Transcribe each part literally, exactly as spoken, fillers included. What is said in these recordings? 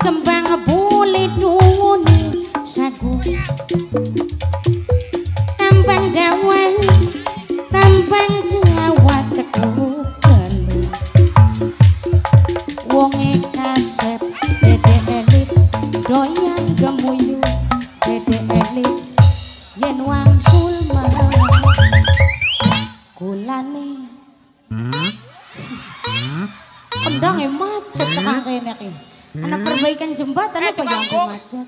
kembang boleh duni sagu tambang dawa tambang dawa tekukan wonge kaset dede elit doyan gemuyu dede elit yen wangsul marang kulane kendang e macet tekan kene iki ana perbaikan jembatan apa yang macet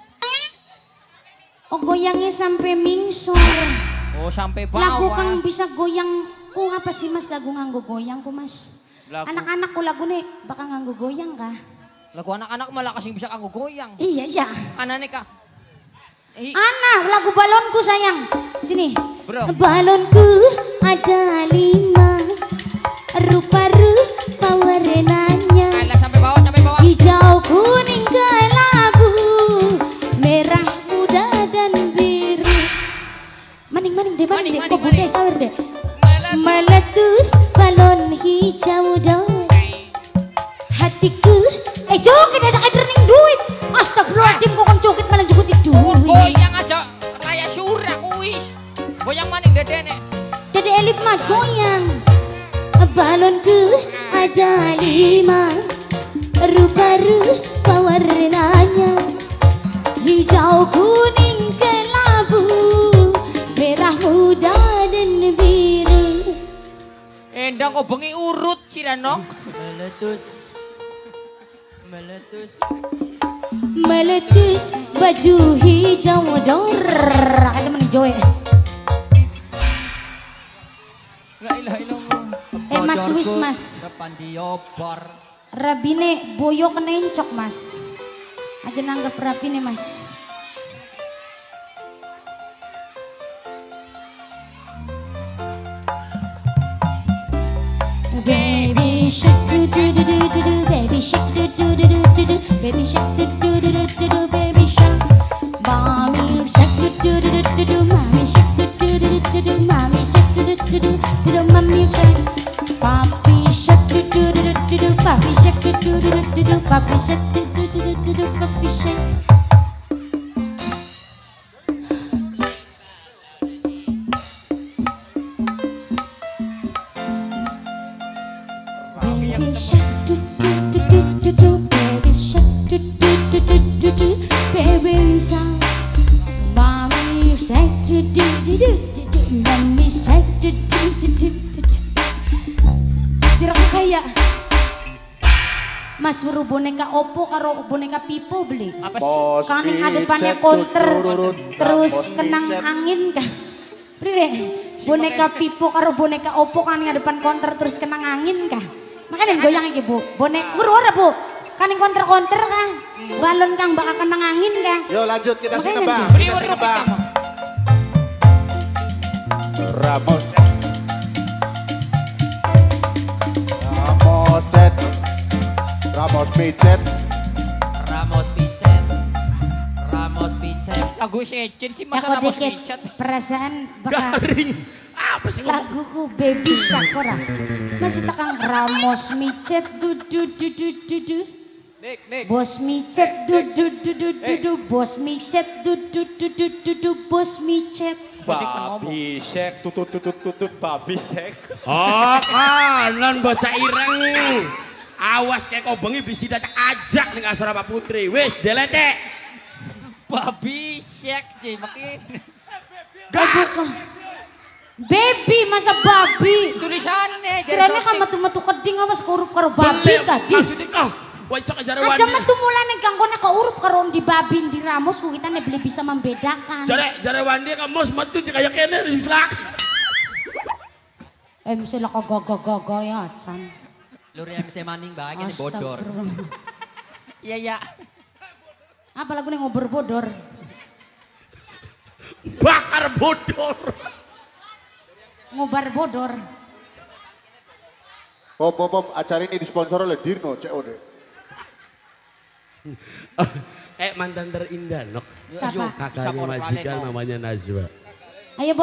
oh goyangnya sampai mingsor oh sampai bawah lagu kang bisa goyang ku apa sih mas lagu nganggo goyang ku mas anak-anak ku lagu nih bakal nganggo goyang kah lagu anak-anak malah kasih bisa nganggo goyang iya iya anane kah Ana lagu balonku sayang sini bro balonku ada lima rupa-rupa warnanya Alah, sampai bawah sampai bawah hijau kuning kelabu merah muda dan biru maning-maning deh maning, maning deh kok bude sawer deh meletus balon hijau dong hatiku eh joget aja kayak derning duit astagfirullahaladzim kok kan joget malah joget itu goyang aja raya surah kuis goyang maning dedene dede elit mah goyang balonku ada lima rupa-rupa warnanya hijau kuning kelabu merah muda dan biru endang kok bengi urut sih Ranong meletus meletus meletus baju hijau dor ada mana joy la ilaha illallah eh mas wis mas depan diobar rabine boyo kena encok mas aja nanggap rabine mas baby shark do do do do do do baby shark do do do do do do baby shark do do do do do do baby shark mommy shark do do do do do do mommy shark do do do do do mommy shark do do do do do mommy shark papi shark do do do do do papi shark do do do do do papi shark do do do do do papi shark baby shark do do do do do baby shark do do do do do do baby shark mommy shark do do do do do mommy shark do do do do do sirang kaya mas suruh boneka Oppo karo boneka Pipo beli apa sih kaning depannya konter terus kenang angin kah priwe boneka Pipo karo boneka Oppo kaning depan konter terus kenang angin kah makanya goyang iki bu bonek buru ora bu kaning konter-konter kah balon kang bakal kenang angin kah yuk lanjut kita sih Makanya nebang beri kita sih urut nebang kita. Ramos Ramos set Ramos picet Ramos picet Ramos picet lagu secin sih ya masa kok Ramos dikit Richard perasaan bakal garing apa sih laguku baby shark ora masih tekan Ramos micet du du du du du du Nik Nik bos micet du du du du du du bos micet du du du du du du bos micet babi sek tutut tutut tutut babi sek oh kanan bocah ireng awas kayak kau bengi bisi datang ajak nih asrama Pak Putri wis delete babi sek sih makin baby masa babi tulisannya sirene kan metu-metu keding awas korup karo babi tadi maksudnya kau wajah kejar aja wandi metu mulane gangkone ke urup karo di babi di Ramos ku kita beli bisa membedakan jare jare wandi kamu metu kayak kene misalak eh misalnya kok gogo-gogo ya can Luri M C Maning bahagia nih bodor iya iya apa lagu nih ngobrol bodor bakar bodor ngobar bodor pop pop pop acara ini disponsori oleh Dirno C O D eh mantan terindah nok siapa kakaknya majikan namanya Najwa ayo